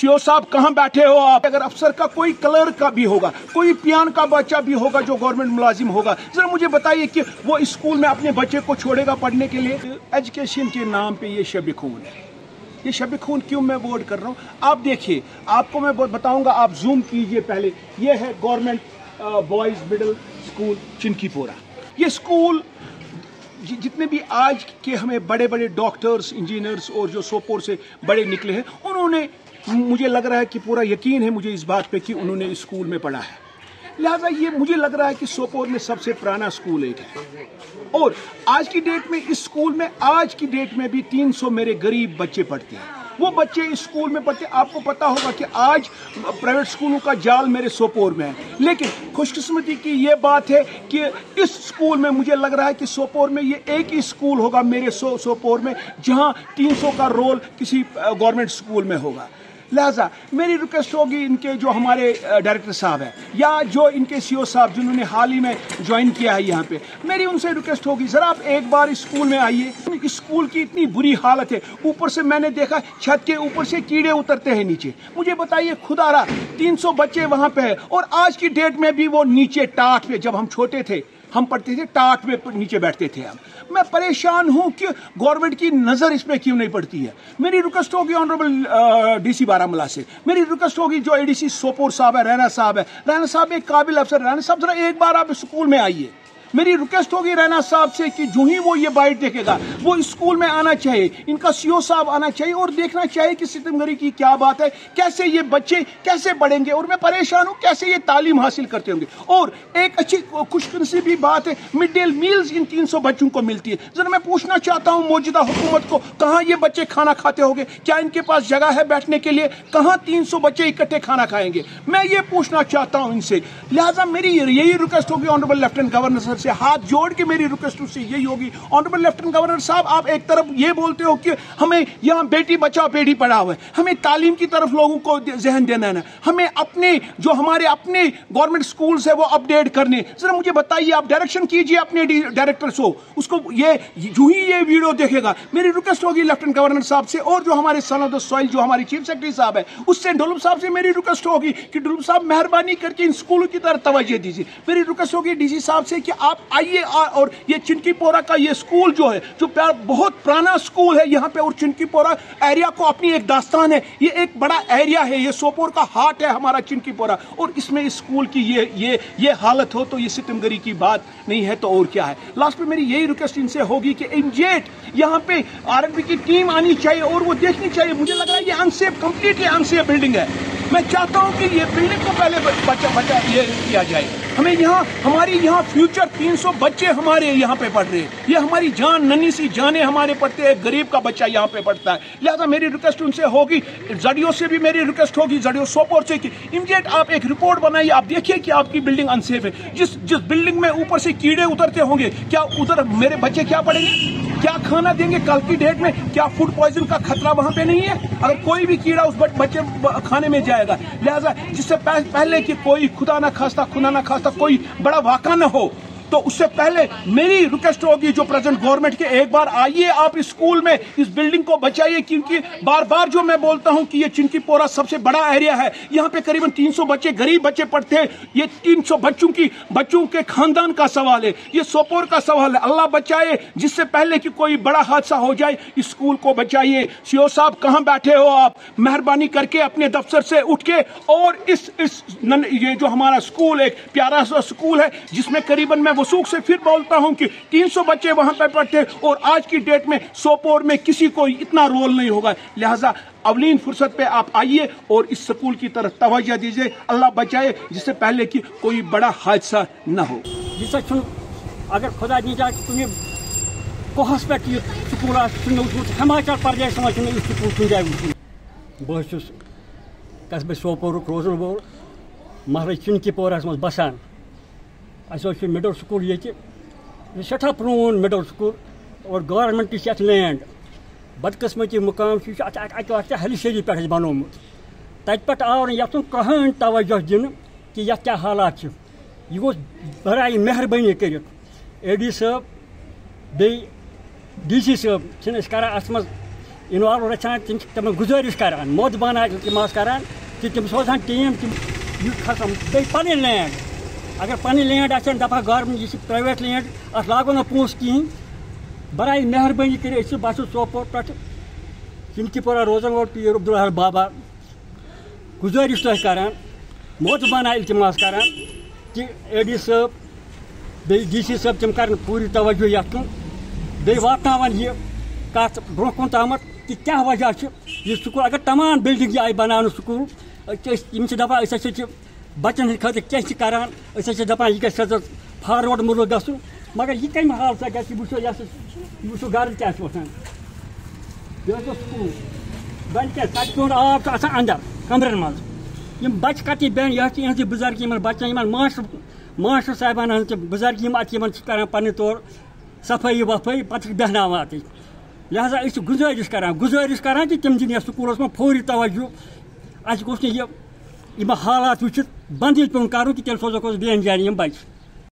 CO साहब कहाँ बैठे हो आप? अगर अफसर का कोई क्लर्क का भी होगा, कोई पियान का बच्चा भी होगा जो गवर्नमेंट मुलाजिम होगा, जरा मुझे बताइए कि वो स्कूल में अपने बच्चे को छोड़ेगा पढ़ने के लिए? एजुकेशन के नाम पे ये शब खून है। ये शब खून क्यों मैं वोट कर रहा हूँ? आप देखिए, आपको मैं बताऊंगा, आप जूम कीजिए पहले। ये है government boys middle school Chinkipora. ये स्कूल जितने भी आज के हमें बड़े बड़े डॉक्टर्स, इंजीनियर्स और जो सोपोर से बड़े निकले हैं, उन्होंने, मुझे लग रहा है कि पूरा यकीन है मुझे इस बात पे कि उन्होंने इस स्कूल में पढ़ा है। लिहाजा ये मुझे लग रहा है कि सोपोर में सबसे पुराना स्कूल एक है। और आज की डेट में इस स्कूल में, आज की डेट में भी 300 मेरे गरीब बच्चे पढ़ते हैं। वो बच्चे इस स्कूल में पढ़ते। आपको पता होगा कि आज प्राइवेट स्कूलों का जाल मेरे सोपोर में है, लेकिन खुशकिस्मती की ये बात है कि इस स्कूल में मुझे लग रहा है कि सोपोर में ये एक ही स्कूल होगा मेरे सोपोर में जहां 300 का रोल किसी गवर्नमेंट स्कूल में होगा। लिहाजा मेरी रिक्वेस्ट होगी इनके जो हमारे डायरेक्टर साहब हैं या जो इनके सीओ साहब जिन्होंने हाल ही में ज्वाइन किया है यहाँ पे, मेरी उनसे रिक्वेस्ट होगी जरा आप एक बार इस स्कूल में आइए। इस स्कूल की इतनी बुरी हालत है, ऊपर से मैंने देखा छत के ऊपर से कीड़े उतरते हैं नीचे। मुझे बताइए खुदारा, 300 बच्चे वहाँ पे है और आज की डेट में भी वो नीचे टाट पे, जब हम छोटे थे हम पढ़ते थे टाट पे नीचे बैठते थे हम। मैं परेशान हूं कि गवर्नमेंट की नजर इस पे क्यों नहीं पड़ती है। मेरी रिक्वेस्ट होगी ऑनरेबल डीसी बारामूला से, मेरी रिक्वेस्ट होगी जो एडीसी सोपोर साहब है, रैना साहब एक काबिल अफसर, रैना साहब जरा एक बार आप स्कूल में आइए। मेरी रिक्वेस्ट होगी रैना साहब से कि जो ही वो ये बाइट देखेगा वो स्कूल में आना चाहिए, इनका सीओ साहब आना चाहिए और देखना चाहिए कि सितमगरी की क्या बात है, कैसे ये बच्चे कैसे बढ़ेंगे। और मैं परेशान हूं कैसे ये तालीम हासिल करते होंगे। और एक अच्छी खुशनसीबी बात है, मिड डे मील्स इन 300 बच्चों को मिलती है। जरा मैं पूछना चाहता हूं मौजूदा हुकूमत को, कहाँ ये बच्चे खाना खाते होंगे? क्या इनके पास जगह है बैठने के लिए? कहाँ 300 बच्चे इकट्ठे खाना खाएंगे? मैं ये पूछना चाहता हूं इनसे। लिहाजा मेरी यही रिक्वेस्ट होगी ऑनरेबल लेफ्टिनेंट गवर्नर से हाथ जोड़ के, मेरी रिक्वेस्ट उससे यही होगी। ऑनरेबल लेफ्टिनेंट गवर्नर साहब, आप एक तरफ ये बोलते हो कि हमें यहाँ बेटी बचाओ बेटी पढ़ाओ है, हमें तालीम की तरफ लोगों को जहन देना है, हमें अपने जो हमारे अपने गवर्नमेंट स्कूल्स है वो अपडेट करने। जरा मुझे बताइए, आप डायरेक्शन कीजिए अपने डायरेक्टर्स हो, उसको ये जो ही ये वीडियो देखेगा, मेरी रिक्वेस्ट होगी लेफ्टिनेंट गवर्नर साहब से और जो हमारे सन ऑफ द सॉइल जो हमारी चीफ सेक्रेटरी साहब है उससे, डुलुब साहब से मेरी रिक्वेस्ट होगी कि डुलुब साहब मेहरबानी करके इन स्कूलों की तरफ तवज्जो दीजिए। मेरी रिक्वेस्ट होगी डीसी साहब से कि आप आइए और ये चिनकीपोरा का ये स्कूल जो है, जो बहुत पुराना स्कूल है यहाँ पे, और चिनकीपोरा एरिया को अपनी एक दास्तान है। ये एक बड़ा एरिया है, ये सोपोर का हार्ट है हमारा चिनकीपोरा, और इसमें इस स्कूल की ये हालत हो तो ये सितमगरी की बात नहीं है तो और क्या है। लास्ट में मेरी यही रिक्वेस्ट इनसे होगी कि इमीडिएट यहाँ पे आरएनबी की टीम आनी चाहिए और वो देखनी चाहिए। मुझे लग रहा है ये अनसेफ, कंप्लीटली अनसेफ बिल्डिंग है। मैं चाहता हूँ कि ये बिल्डिंग को पहले बचा ये किया जाए। हमें यहाँ, हमारी यहाँ फ्यूचर 300 बच्चे हमारे यहाँ पे पढ़ रहे हैं, ये हमारी जान, नन्ही सी जाने हमारे पढ़ते हैं, गरीब का बच्चा यहाँ पे पढ़ता है। लिहाजा मेरी रिक्वेस्ट उनसे होगी, जडियो से भी मेरी रिक्वेस्ट होगी, जडियो सोपोर से, कि इमीडिएट आप एक रिपोर्ट बनाइए। आप देखिए कि आपकी बिल्डिंग अनसेफ है। जिस बिल्डिंग में ऊपर से कीड़े उतरते होंगे, क्या उधर मेरे बच्चे क्या पढ़ेंगे, क्या खाना देंगे कल की डेट में? क्या फूड पॉइजन का खतरा वहां पे नहीं है अगर कोई भी कीड़ा उस बच्चे खाने में जाएगा? लिहाजा जिससे पहले कि कोई खुदा ना खास्ता कोई बड़ा वाक़ा न हो, तो उससे पहले मेरी रिक्वेस्ट होगी जो प्रेजेंट गवर्नमेंट के, एक बार आइए आप इस स्कूल में, इस बिल्डिंग को बचाइए। क्योंकि बार बार जो मैं बोलता हूं कि ये चिनकीपोरा सबसे बड़ा एरिया है, यहाँ पे करीबन 300 बच्चे, गरीब बच्चे पढ़ते हैं। ये 300 बच्चों के खानदान का सवाल है, ये सोपोर का सवाल है। अल्लाह बचाए, जिससे पहले कि कोई बड़ा हादसा हो जाए, इस स्कूल को बचाइए। सीओ साहब कहाँ बैठे हो आप? मेहरबानी करके अपने दफ्तर से उठ के और ये जो हमारा स्कूल एक प्यारा सा स्कूल है जिसमें करीबन, मैं वसूख से फिर बोलता हूं कि 300 बच्चे वहां पर पढ़ते, और आज की डेट में सोपोर में किसी को इतना रोल नहीं होगा। लिहाजा अवलीन फुर्सत पे आप आइए और इस स्कूल की तरफ तवज्जो दीजिए। अल्लाह बचाए, जिससे पहले कि कोई बड़ा हादसा न हो। अगर खुदा दी जाए तुम्हें कोहस पे स्कूल हिमाचल प्रदेश में स्कूल जाए। बहुत कस्बे सोपोर रोजन वोल महल चिनकीपोरस मज बसान। अस मिडल स्कूल ये सठा प्रोन मिडल स्कूल और गवर्नमेंट लैंड बदकिस्मती मुकाम हलिशेरी पे बनोमुत। तत आव यथुन कहें तवज्जो दिन कि यह क्या हालात यह गोस बराए मेहरबानी कर एडी साहब बे डीसी साहब करान अत انوالو رچان تم گزارش کران مودبانہ التماس کران کہ تم سوزان ٹیم تم کھسان بیٚیہِ پنٕنۍ لینڈ اگر پنٕنۍ لینڈ آسن دپان گورمنٹ یہ پرائیویٹ لینڈ اتھ لاگو نہٕ پونٛسہٕ کِہیٖنۍ برائے مہربٲنی کٔرِتھ بہٕ چھُس سوپور پٮ۪ٹھ چِنکی پورہ روزن وول پیٖر عبدالحق بابا گزارش تۄہہِ کران مودبانہ التماس کران کہ اے ڈی صٲب بیٚیہِ ڈی سی صٲب تِم کرن پوٗرٕ توجہ یتھ کُن بیٚیہِ واتناون یہِ کتھ برونٛہہ کُن تامتھ کہ کیٛاہ وجہ چھُ یہِ سکوٗل اگر تمام بلڈنگ آیہِ بناونہٕ سکوٗل یِم چھِ دپان أسۍ ہسا چھِ بچن ہٕنٛدِ خٲطرٕ کینٛہہ چھِ کران أسۍ ہسا چھِ دپان یہِ گژھِ ہسا فاروٲڈ مُلک گژھُن مگر یہِ کمہِ حالتہ گژھِ وٕچھو یہِ وٕچھو گرٕ کیٛاہ چھُ وۄتھان یہِ حظ اوس سکوٗل وۄنۍ کیٛاہ تتہِ ہُنٛد آب چھُ آسان اندر کمرن منٛز یِم بچہِ کتہِ بیٚہن یہِ حظ چھِ یِہٕنٛزِ بُزرگی یِمن بچن یِمن ماسٹر صاحبان ہٕنٛز تہِ بُزرگی یِم اتہِ یِمن چھِ کران پننہِ طور صفٲیی وفٲیی پتہٕ چھِ بیٚہناوان اتہِ لہذا أسۍ چھِ گُزٲرِش کران کہ تِم دِنۍ یتھ سکوٗلس منٛز فوری توجہ اَسہِ گوٚژھ نہٕ یِم حالات وٕچھِتھ بندٕے پیوٚن کرُن کہ تیٚلہِ سوزوکھ أسۍ بیٚیَن جایَن یِم بچہِ